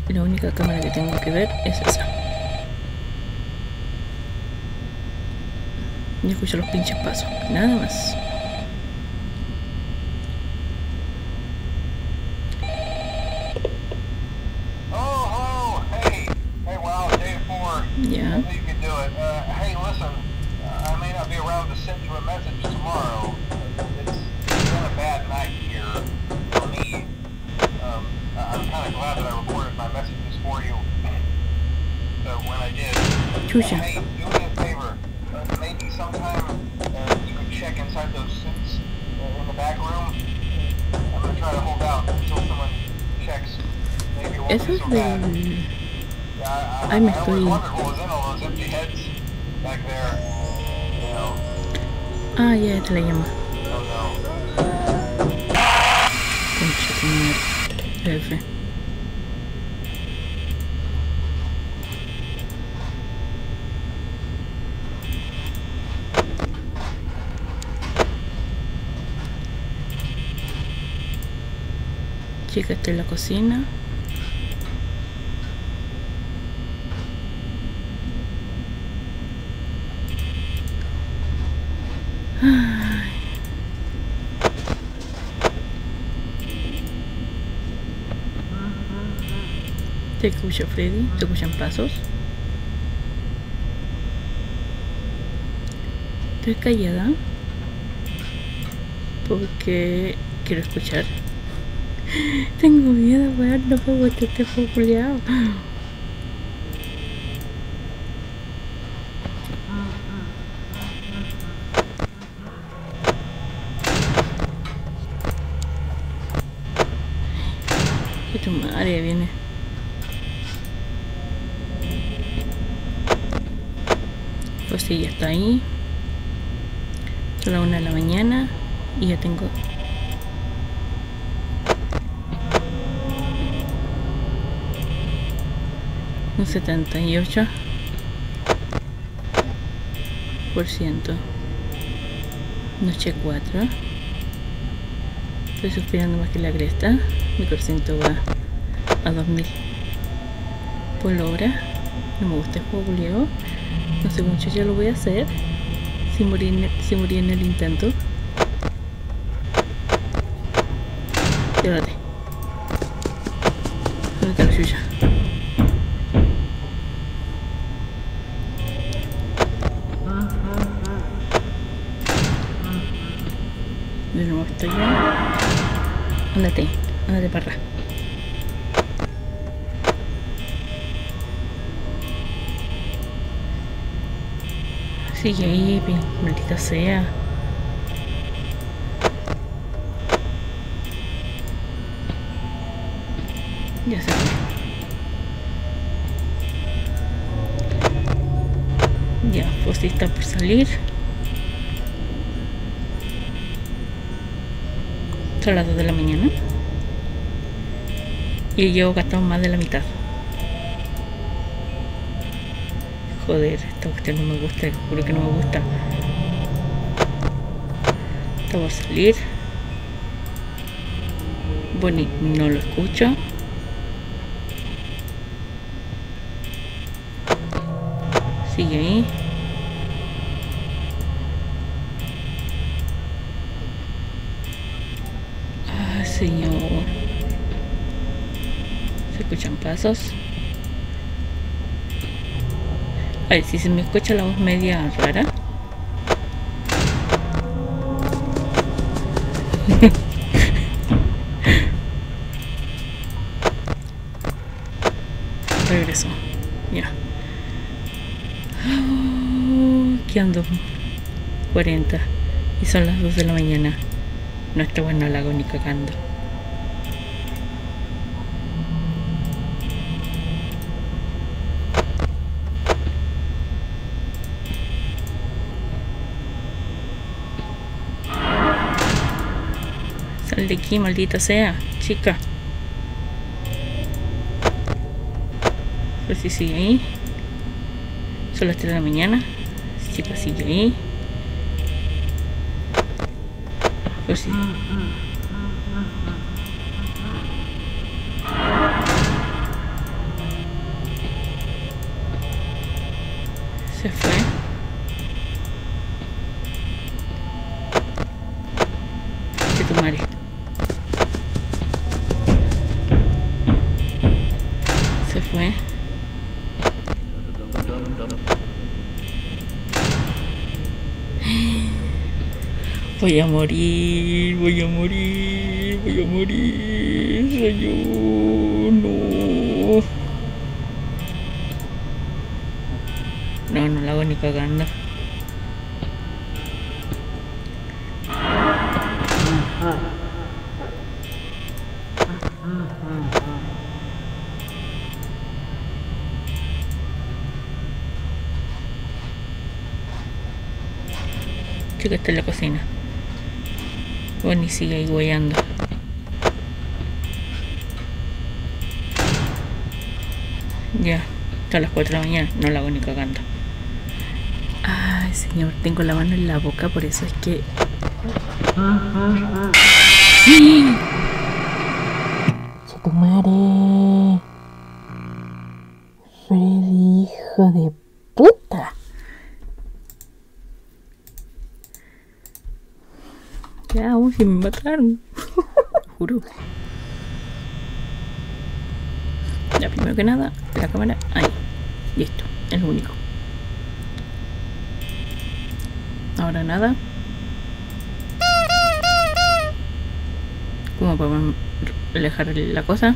Y la única cámara que tengo que ver es esa. Y escucho los pinches pasos, nada más. Ya. Hey, listen, I may not be around to send you a message tomorrow. It's been a bad night here for me. I'm kind of glad that I recorded my messages for you. So when I did, Chucha. hey, do me a favor. Maybe sometime you could check inside those suits in the back room. I'm gonna try to hold out until someone checks. Maybe it won't Eso be es so bad. del... I Ay, me always estoy... wondered what was in all those empty heads back there. You know. Ah, ya te la llamo. Oh no. Concha tu madre. Jefe. Chica, está en la cocina. Ay. ¿Te escucha Freddy? ¿Te escuchan pasos? Estoy callada porque quiero escuchar. Tengo miedo, weón, no puedo estar este juego culiao. Que tu madre viene. Pues sí, ya está ahí. Son las 1 de la mañana y ya tengo... un 78%. Noche 4. Estoy suspirando más que la cresta. Mi porciento va a 2000 por hora. No me gusta el juego culiao. No sé mucho, ya lo voy a hacer. Si morí en el intento. Espérate. ¿Dónde está la chucha? De nuevo estoy ya. Ándate para atrás. Sigue ahí, maldita sea. Ya se fue. Ya, pues sí está por salir. Son las 2 de la mañana. Y llevo gastado más de la mitad. Joder, esta cuestión no me gusta, juro que no me gusta. Está por salir. Bonnie no lo escucho. Sigue ahí. Ah, señor. Se escuchan pasos. A ver si se me escucha la voz media rara. Regreso. Ya. Quedando 40. Y son las 2 de la mañana. No está bueno el lago ni cagando. Sal de aquí, maldita sea, chica. Pues si sigue ahí. Son las 3 de la mañana. Chica sigue ahí. Pues sí. Se fue. Que tu madre. Se fue. Voy a morir, voy a morir, voy a morir. Soy yo, no. No, no la hago ni cagando. Chica, está en la cocina. Bueno, y sigue ahí hueando. Ya, está a las 4 de la mañana, no la hago ni cagando. Ay, señor, tengo la mano en la boca, por eso es que... ¡Sí! ¡Se tu madre! Freddy, hijo de puta. Ya, aún si me mataron. Juro. Ya, primero que nada, la cámara ahí. Listo, es lo único. Ahora nada. Como para alejar la cosa.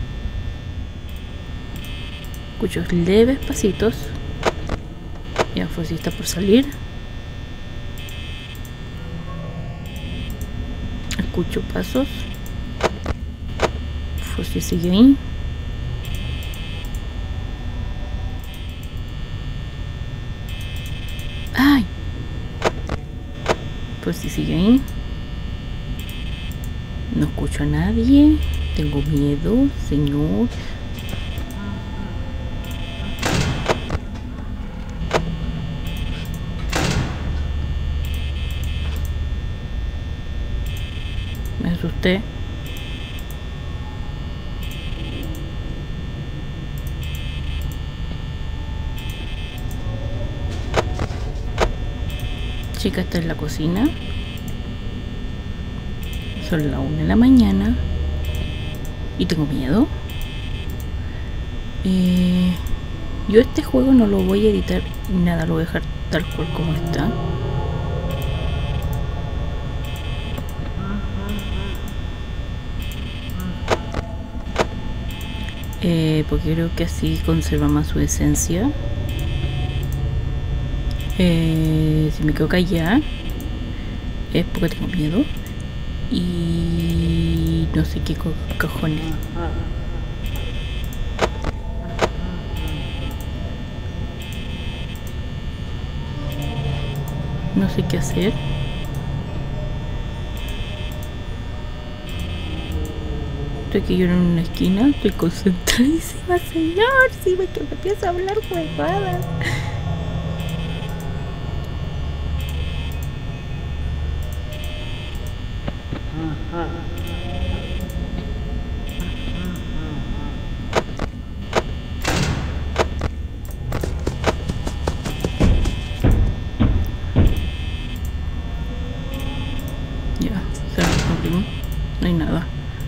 Escucho leves pasitos. Ya, Fossi está por salir. Escucho pasos. Fossi sigue ahí. ¡Ay! Fossi sigue ahí. No escucho a nadie. Tengo miedo, señor. Me asusté. Chica está en la cocina. Son las 1 de la mañana. Y tengo miedo. Yo este juego no lo voy a editar nada, lo voy a dejar tal cual como está. Porque creo que así conserva más su esencia. Si me quedo callada es porque tengo miedo y no sé qué cojones. No sé qué hacer. Estoy aquí yo en una esquina, estoy concentradísima, señor. Si me que me empieza a hablar huevadas. Ya, se me comprimó. No hay nada.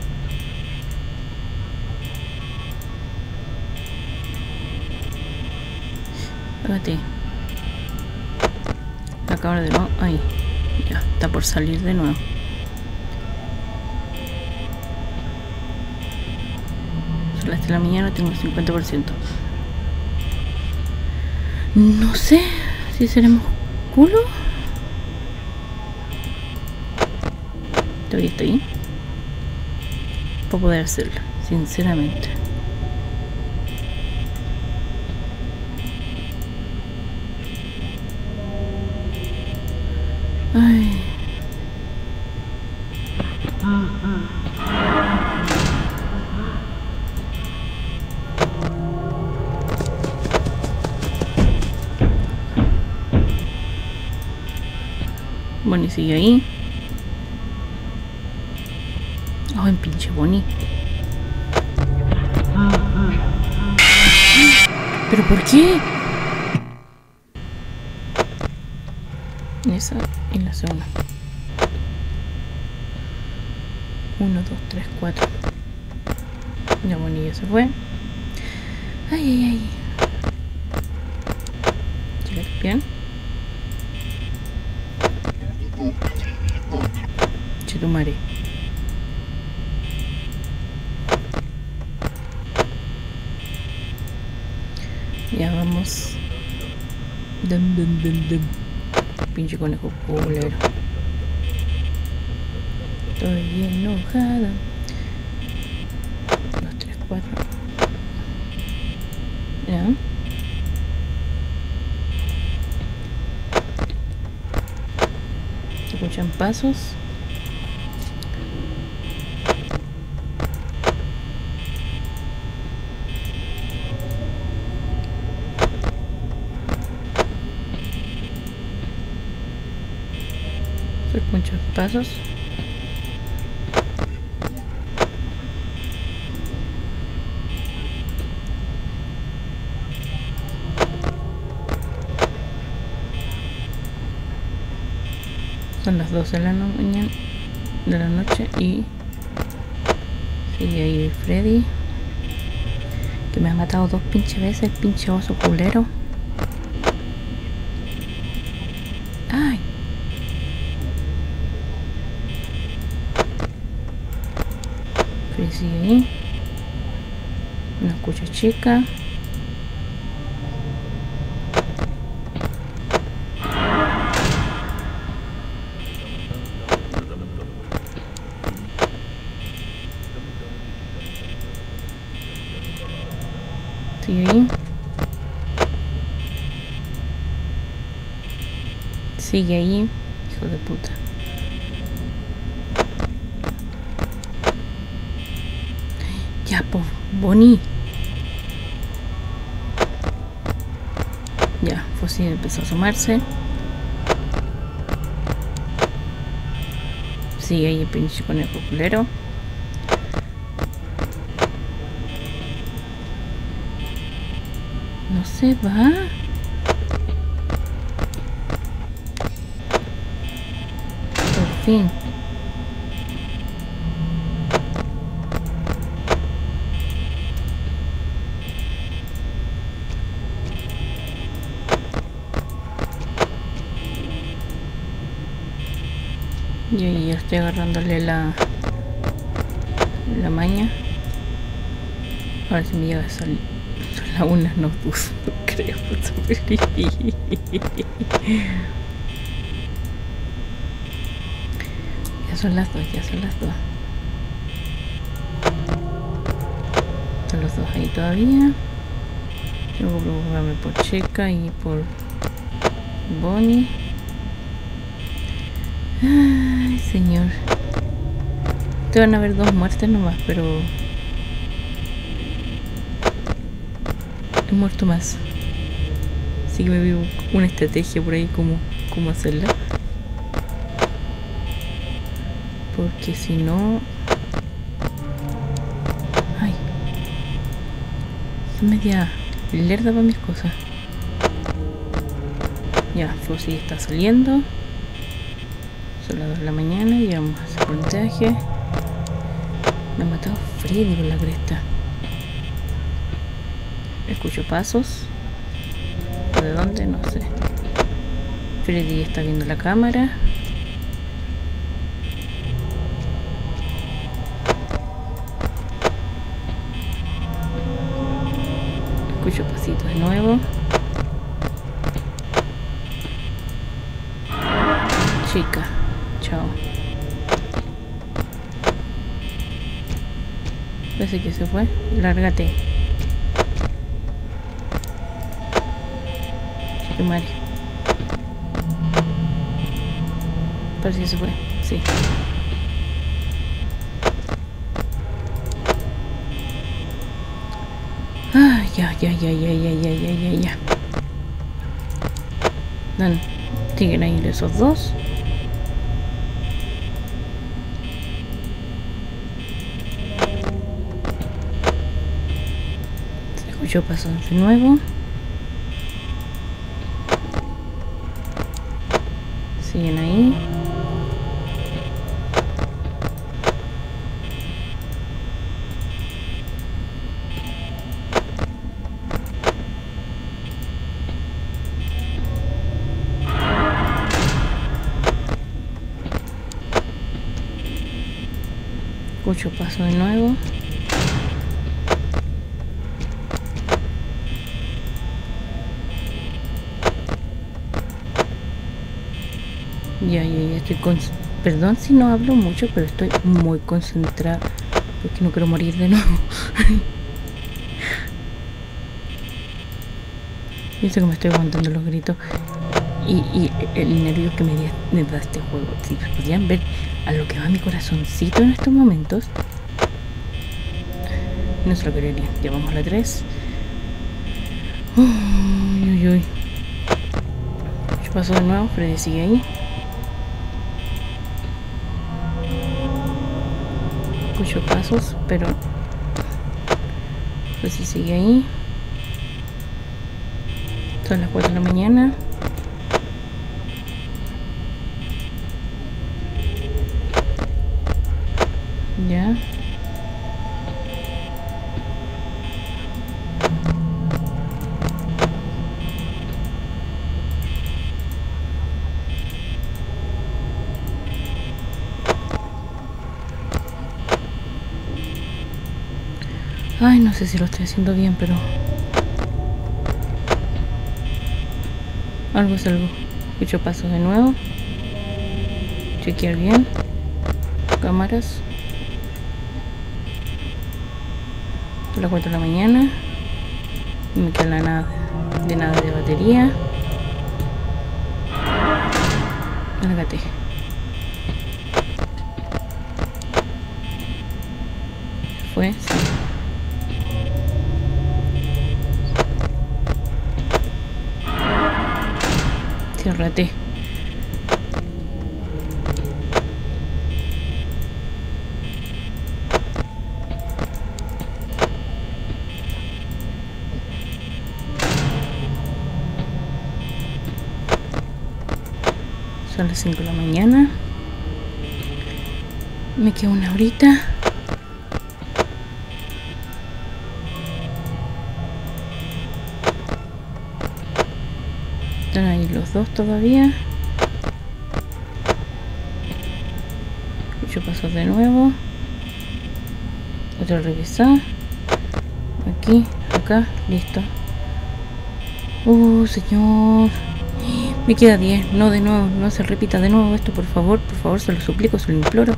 Pégate. La cámara de nuevo. Ahí. Ya, está por salir de nuevo. Son las 3 de la mañana, tengo el 50%. No sé si seremos culo. Todavía estoy para poder hacerlo, sinceramente. Ay. Bonnie sigue ahí. Oh, en pinche Bonnie. ¿Pero por qué? Esa y la segunda. 1, 2, 3, 4. Ya bonilla se fue. Ay, ay, ay. Chécate bien. Chetumare. Ya vamos. Dum, dum, dum, dum. Pinche conejo culero. Estoy enojada. 2, 3, 4. Ya. Se escuchan pasos. Se escuchan pasos. Son las 12 de la mañana de la noche y sigue ahí Freddy, que me ha matado 2 pinches veces, el pinche oso culero. Ay. Freddy sigue ahí. Una escucha chica. Sigue ahí. Sigue ahí, hijo de puta. Ya, po, Bonnie. Ya, Fossi empezó a asomarse. Sigue ahí el pinche conejo culero. No se va. Por fin. Yo ya estoy agarrándole la maña. Ahora si me llega a salir. Son las 1, no creo. Ya son las 2, ya son las 2. Están los dos ahí todavía. Tengo que preocuparme por Checa y por Bonnie. Ay, señor. Te van a haber 2 muertes nomás, pero he muerto más. Así que me vi una estrategia por ahí cómo hacerla. Porque si no... Ay. Soy media lerda para mis cosas. Ya, Fossi está saliendo. Son las 2 de la mañana y vamos a hacer puntaje. Me ha matado Freddy con la cresta. Escucho pasos. ¿De dónde? No sé. Freddy está viendo la cámara. Escucho pasitos de nuevo. Chica. Chao. Parece que se fue. Lárgate. Chiquimare. Parece que se fue. Sí. Ah, ya. Dan, siguen ahí esos 2. Se escuchó pasos de nuevo. siguen ahí. Escucho paso de nuevo. Ya estoy perdón si no hablo mucho, pero estoy muy concentrada porque no quiero morir de nuevo. Yo sé que me estoy aguantando los gritos y el nervio que me da este juego. Si podían ver a lo que va mi corazoncito en estos momentos, no se lo creerían. Ya vamos a la 3. Uy. Yo paso de nuevo, Freddy sigue ahí. Escucho pasos, pero pues sí sigue ahí. Son las 4 de la mañana. Ya. Ay, no sé si lo estoy haciendo bien, pero algo es algo. Escucho pasos de nuevo. Chequear bien. Cámaras. Son las 4 de la mañana. No me queda nada de batería. Lárgate. Fue, sí. Ciérrate. Son las 5 de la mañana. Me queda una horita. Están ahí los dos todavía. Escucho pasos de nuevo. Otra revisar. Aquí, acá, listo. Señor. Me queda 10. No, de nuevo, no se repita de nuevo esto, por favor, se lo suplico, se lo imploro.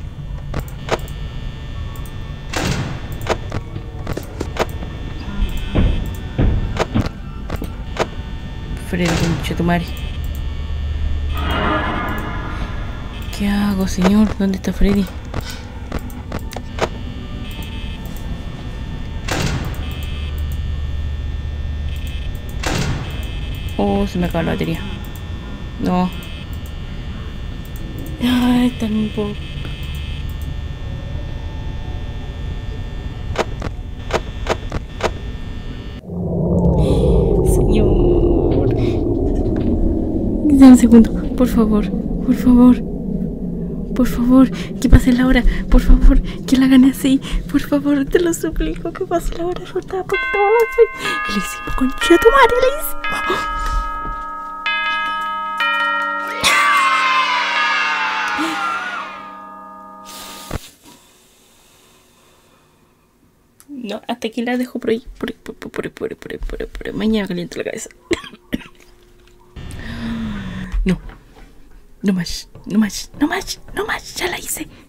Freddy, conchetumare. ¿Qué hago, señor? ¿Dónde está Freddy? Se me acaba la batería. No. Ay, tan un poco. Señor. Dame un segundo. Por favor. Por favor, que pase la hora. Por favor, que la gane así. Por favor, te lo suplico, que pase la hora. Yo estaba porque te voy a hacer. Le hicimos, concha tu madre, le hicimos. No, hasta aquí la dejo por ahí. Mañana caliento la cabeza. No más, ya la hice.